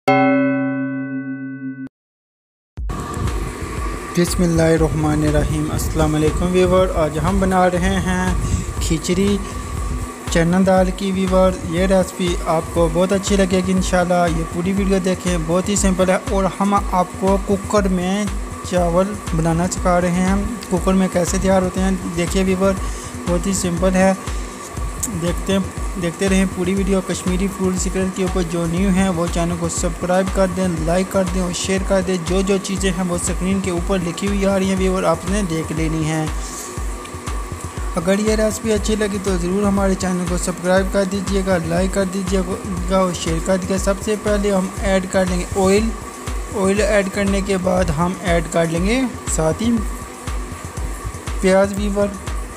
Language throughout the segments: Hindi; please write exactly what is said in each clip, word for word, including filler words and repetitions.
बिस्मिल्लाहिर्रहमानिर्रहीम। अस्सलाम वालेकुम व्यूवर। आज हम बना रहे हैं खिचड़ी चना दाल की व्यूवर। ये रेसिपी आपको बहुत अच्छी लगेगी इंशाल्लाह। ये पूरी वीडियो देखें, बहुत ही सिंपल है। और हम आपको कुकर में चावल बनाना सिखा रहे हैं। कुकर में कैसे तैयार होते हैं देखिए व्यूवर, बहुत ही सिंपल है। देखते देखते रहें पूरी वीडियो। कश्मीरी फूड सीक्रेट के ऊपर जो न्यू है वो चैनल को सब्सक्राइब कर दें, लाइक कर दें और शेयर कर दें। जो जो चीज़ें हैं वो स्क्रीन के ऊपर लिखी हुई आ रही हैं व्यूवर, आपने देख लेनी है। अगर ये रेसिपी अच्छी लगी तो ज़रूर हमारे चैनल को सब्सक्राइब कर दीजिएगा, लाइक कर दीजिएगा और शेयर कर दीजिएगा। सबसे पहले हम ऐड कर लेंगे ऑयल। ऑयल ऐड करने के बाद हम ऐड कर लेंगे साथ ही प्याज व्यूवर।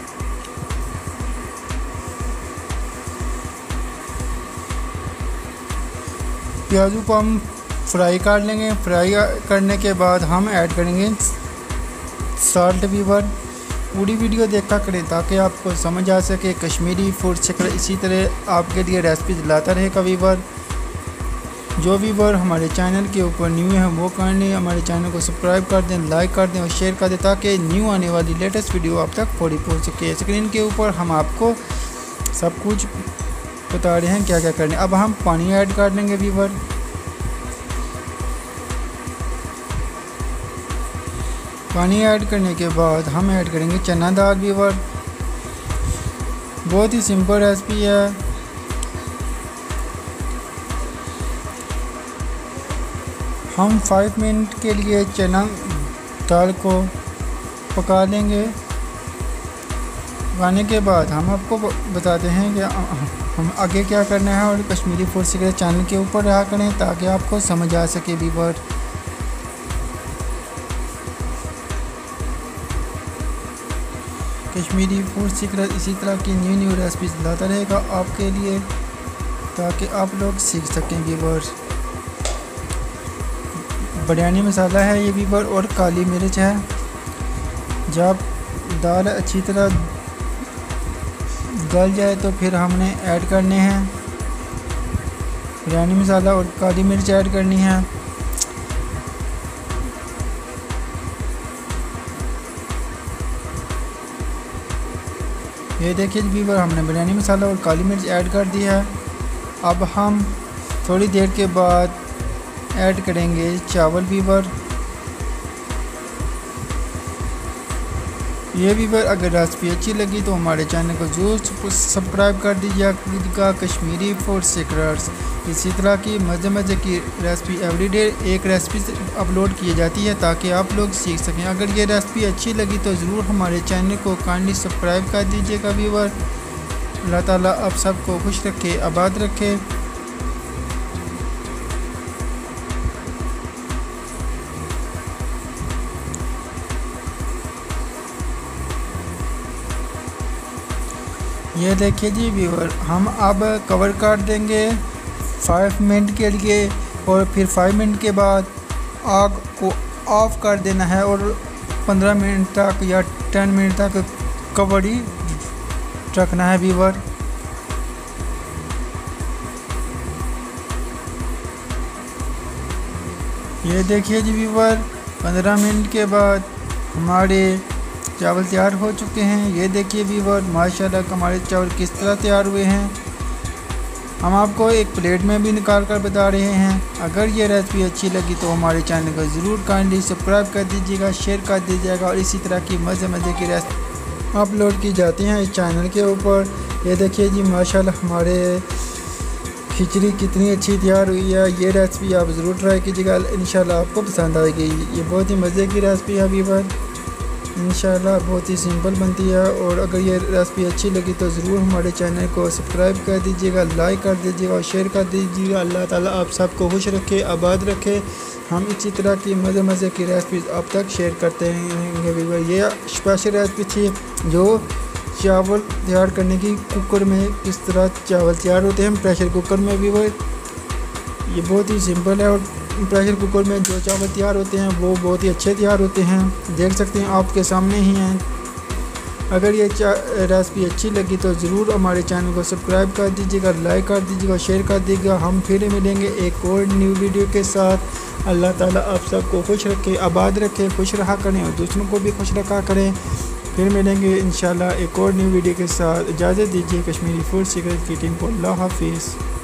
प्याजों को हम फ्राई कर लेंगे। फ्राई करने के बाद हम ऐड करेंगे साल्ट व्यूवर। पूरी वीडियो देखा करें ताकि आपको समझ आ सके। कश्मीरी फूड सीक्रेट इसी तरह आपके लिए रेसिपी लाता रहेगा व्यूवर। जो व्यूवर हमारे चैनल के ऊपर न्यू है वो करने हमारे चैनल को सब्सक्राइब कर दें, लाइक कर दें और शेयर कर दें ताकि न्यू आने वाली लेटेस्ट वीडियो आप तक फौरी पहुँच सके। स्क्रीन के ऊपर हम आपको सब कुछ बता रहे हैं क्या क्या करने। अब हम पानी ऐड कर लेंगे व्यूवर। पानी ऐड करने के बाद हम ऐड करेंगे चना दाल व्यूवर। बहुत ही सिंपल रेसिपी है। हम फाइव मिनट के लिए चना दाल को पका लेंगे। पकाने के बाद हम आपको बताते हैं कि हम आगे क्या करना है। और कश्मीरी फूड सीक्रेट चैनल के ऊपर रहा करें ताकि आपको समझ आ सके व्यूवर। कश्मीरी फूड सीक्रेट इसी तरह की न्यू न्यू रेसिपीज लाता रहेगा आपके लिए ताकि आप लोग सीख सकें व्यूवर। बिरयानी मसाला है ये व्यूवर और काली मिर्च है। जब दाल अच्छी तरह गल जाए तो फिर हमने ऐड करने हैं बिरयानी मसाला और काली मिर्च ऐड करनी है। ये देखिए व्यूवर, हमने बिरयानी मसाला और काली मिर्च ऐड कर दिया है। अब हम थोड़ी देर के बाद ऐड करेंगे चावल व्यूवर। ये व्यूवर अगर रेसिपी अच्छी लगी तो हमारे चैनल को जरूर सब्सक्राइब कर दीजिएगा। कश्मीरी फूड सीक्रेट्स इसी तरह की मज़े मज़े की रेसिपी एवरीडे एक रेसिपी अपलोड की जाती है ताकि आप लोग सीख सकें। अगर ये रेसिपी अच्छी लगी तो ज़रूर हमारे चैनल को काइंडली सब्सक्राइब कर दीजिएगा व्यूवर। अल्लाह ताला आप सबको खुश रखे, आबाद रखे। ये देखिए जी व्यूवर, हम अब कवर कर देंगे फाइव मिनट के लिए और फिर फाइव मिनट के बाद आग को ऑफ कर देना है और पंद्रह मिनट तक या टेन मिनट तक कवर ही रखना है व्यूवर। ये देखिए जी व्यूवर, पंद्रह मिनट के बाद हमारे चावल तैयार हो चुके हैं। ये देखिए व्यूवर, माशाल्लाह हमारे चावल किस तरह तैयार हुए हैं। हम आपको एक प्लेट में भी निकाल कर बता रहे हैं। अगर ये रेसिपी अच्छी लगी तो हमारे चैनल को ज़रूर काइंडली सब्सक्राइब कर दीजिएगा, शेयर कर दीजिएगा और इसी तरह की मज़े मज़े की रेसिपी अपलोड की जाती हैं इस चैनल के ऊपर। ये देखिए जी माशाल्लाह हमारे खिचड़ी कितनी अच्छी तैयार हुई है। ये रेसिपी आप ज़रूर ट्राई कीजिएगा, इंशाल्लाह आपको पसंद आएगी। ये बहुत ही मज़े की रेसिपी है व्यूवर, इंशाल्लाह बहुत ही सिंपल बनती है। और अगर ये रेसिपी अच्छी लगी तो ज़रूर हमारे चैनल को सब्सक्राइब कर दीजिएगा, लाइक कर दीजिएगा और शेयर कर दीजिएगा। अल्लाह ताला आप सबको खुश रखे, आबाद रखे। हम इसी तरह की मज़े मज़े की रेसिपीज़ आप तक शेयर करते रहेंगे व्यूवर। ये स्पेशल रेसिपी थी जो चावल तैयार करने की कुकर में किस तरह चावल तैयार होते हैं प्रेशर कुकर में व्यूवर। ये बहुत ही सिंपल है और प्रेशर कुकर में जो चावल तैयार होते हैं वो बहुत ही अच्छे तैयार होते हैं। देख सकते हैं आपके सामने ही हैं। अगर ये रेसिपी अच्छी लगी तो ज़रूर हमारे चैनल को सब्सक्राइब कर दीजिएगा, लाइक कर दीजिएगा, शेयर कर दीजिएगा। हम फिर मिलेंगे एक और न्यू वीडियो के साथ। अल्लाह ताला आप सबको खुश रखे, आबाद रखे, खुश रहा करें और दूसरों को भी खुश रखा करें। फिर मिलेंगे इंशाल्लाह एक और न्यू वीडियो के साथ। इजाज़त दीजिए कश्मीरी फूड सीक्रेट की टीम को। अल्लाह हाफिज़।